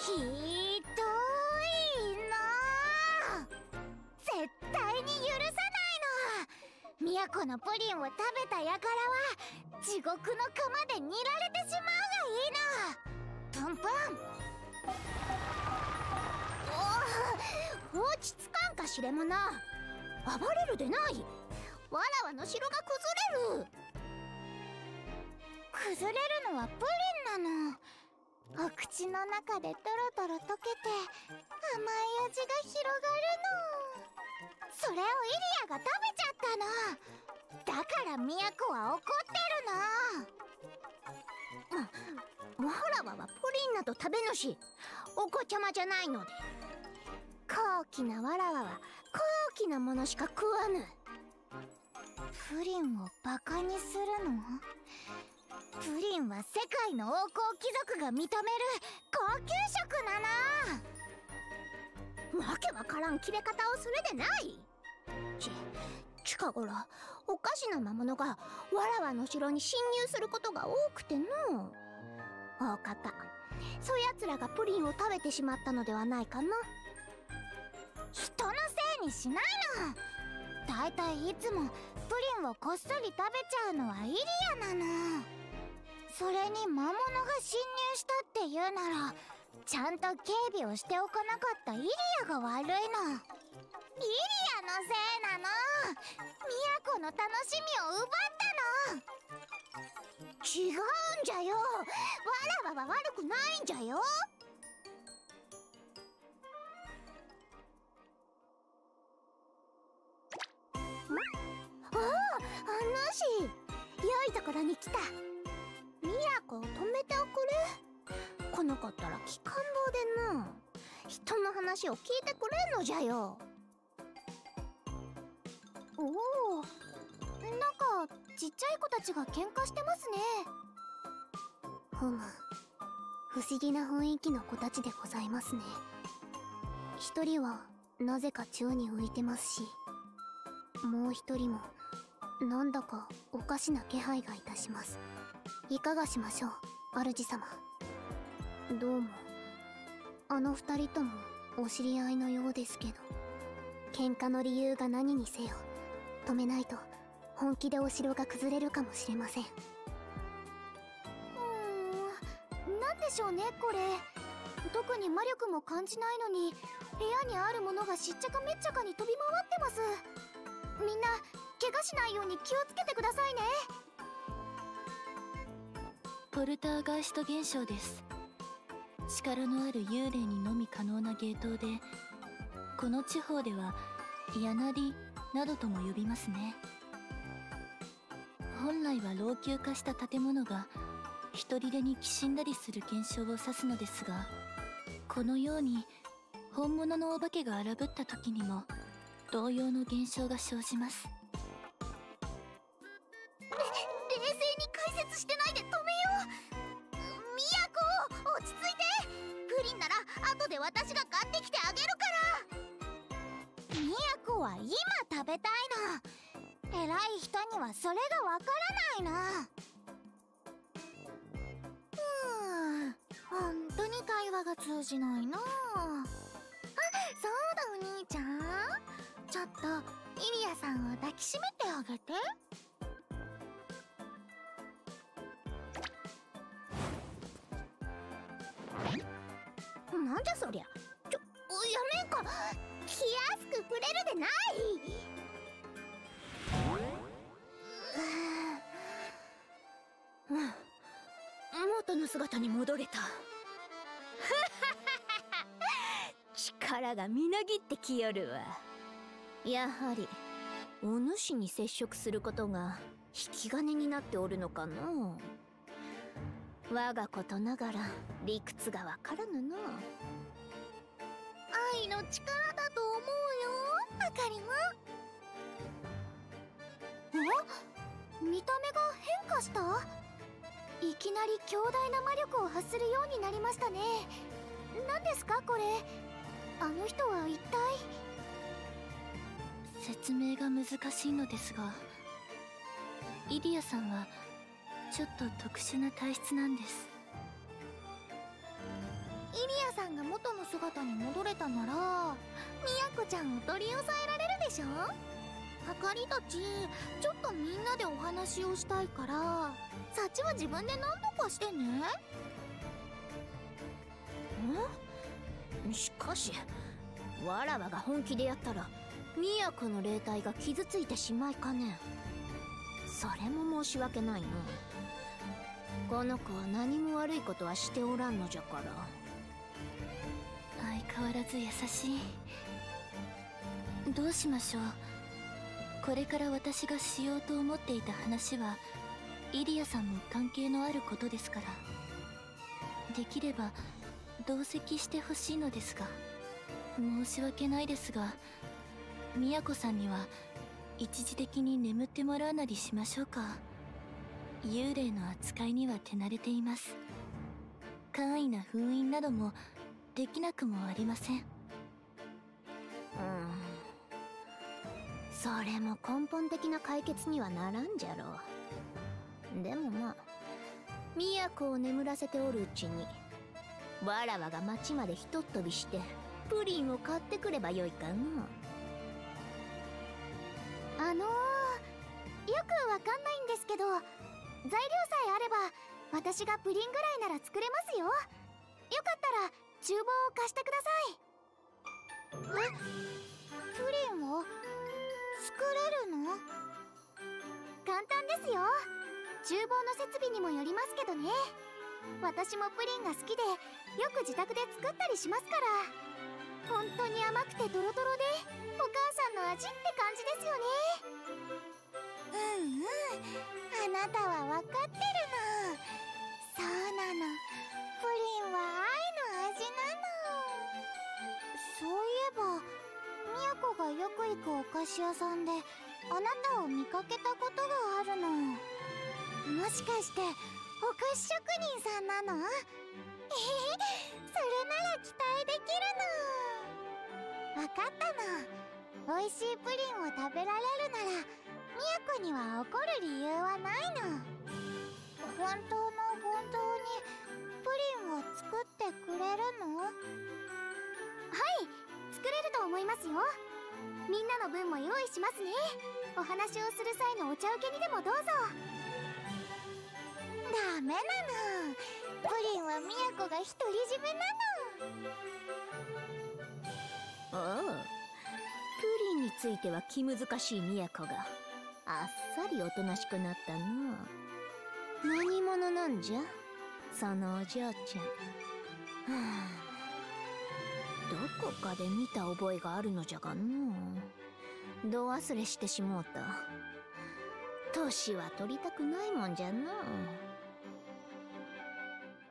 ひどいなあ。絶対に許さないの。みやこのプリンを食べた輩は地獄の釜で煮られてしまうがいいの。プンプン。おお、落ち着かんかしれもな。暴れるでない。わらわの城が崩れる。崩れるのはプリンなの。お口の中でトロトロ溶けて甘い味が広がるの。それをイリアが食べちゃったの。だから都は怒ってるの。わらわはプリンなど食べぬし、お子ちゃまじゃないので。高貴なわらわは高貴なものしか食わぬ。プリンをバカにするの？プリンは世界の王侯貴族が認める高級食なの。わけわからん切れ方をするでない。近頃おかしな魔物がわらわの城に侵入することが多くての。大方そやつらがプリンを食べてしまったのではないかな。人のせいにしないの。だいたいいつもプリンをこっそり食べちゃうのはイリアなの。それに魔物が侵入したって言うならちゃんと警備をしておかなかったイリアが悪いの。イリアのせいなの。都の楽しみを奪ったの。違うんじゃよ。わらわは悪くないんじゃよ。おお、主。良いところに来た。都を止めておくれ。来なかったら気感動でな。人の話を聞いてくれんのじゃよ。おお、なんかちっちゃい子たちが喧嘩してますね。ふむ、不思議な雰囲気の子たちでございますね。一人はなぜか宙に浮いてますし、もう一人もなんだかおかしな気配がいたします。いかがしましょう、主様。どうもあの二人ともお知り合いのようですけど、喧嘩の理由が何にせよ止めないと本気でお城が崩れるかもしれません。なんでしょうねこれ。特に魔力も感じないのに部屋にあるものがしっちゃかめっちゃかに飛び回ってます。みんな怪我しないように気をつけてくださいね。 ポルターガイスト現象です。力のある幽霊にのみ可能な芸当で、この地方ではヤナリなどとも呼びますね。本来は老朽化した建物が一人でにきしんだりする現象を指すのですが、このように本物のお化けが荒ぶった時にも同様の現象が生じます。 冷静に解説してないで止めよう。みやこ、落ち着いて。プリンなら後で私が買ってきてあげるから。みやこは今食べたいの。偉い人にはそれがわからないの。本当に会話が通じないな。あ、そうだお兄ちゃん。ちょっとイリアさんを抱きしめてあげて。なんじゃそりゃ。やめんか。気安く触れるでない。元の姿に戻れた。力がみなぎってきよるわ。やはりお主に接触することが引き金になっておるのかの。我がことながら理屈がわからぬな。愛の力だと思うよ、あかりも。見た目が変化した？いきなり強大な魔力を発するようになりましたね。何ですかこれ。あの人は一体。 説明が難しいのですが、イリアさんはちょっと特殊な体質なんです。 イリアさんが元の姿に戻れたならみやこちゃんを取り押さえられるでしょ。あかりたちちょっとみんなでお話をしたいからサチは自分で何とかしてね。 しかしわらわが本気でやったら都の霊体が傷ついてしまいかねん。それも申し訳ないの。この子は何も悪いことはしておらんのじゃから。 相変わらず優しい。どうしましょう。これから私がしようと思っていた話はイリアさんも関係のあることですから、できれば同席してほしいのですが。申し訳ないですが、都さんには一時的に眠ってもらうなりしましょうか。幽霊の扱いには手慣れています。簡易な封印などもできなくもありません。 それも根本的な解決にはならんじゃろう。でもまあ都を眠らせておるうちにわらわが町までひとっ飛びしてプリンを買ってくればよいかの。 よくわかんないんですけど、材料さえあれば私がプリンぐらいなら作れますよ。よかったら厨房を貸してください。プリンを作れるの？簡単ですよ。厨房の設備にもよりますけどね。私もプリンが好きでよく自宅で作ったりしますから。本当に甘くてドロドロでお母さんの味って感じですよね。あなたは分かってるの。そうなの、プリンは愛の味なの。そういえば都がよく行くお菓子屋さんであなたを見かけたことがあるの。もしかしてお菓子職人さんなの？それなら期待できるの。分かったの。美味しいプリンを食べられるなら都には怒る理由はないの。本当にプリンを作ってくれるの？はい、作れると思いますよ。みんなの分も用意しますね。お話をする際のお茶受けにでもどうぞ。ダメなの。プリンは都が独り占めなの。 おう、プリンについては気難しい都があっさりおとなしくなったの。何者なんじゃそのお嬢ちゃん。どこかで見た覚えがあるのじゃがのう。ど忘れしてしもうた。年は取りたくないもんじゃのう。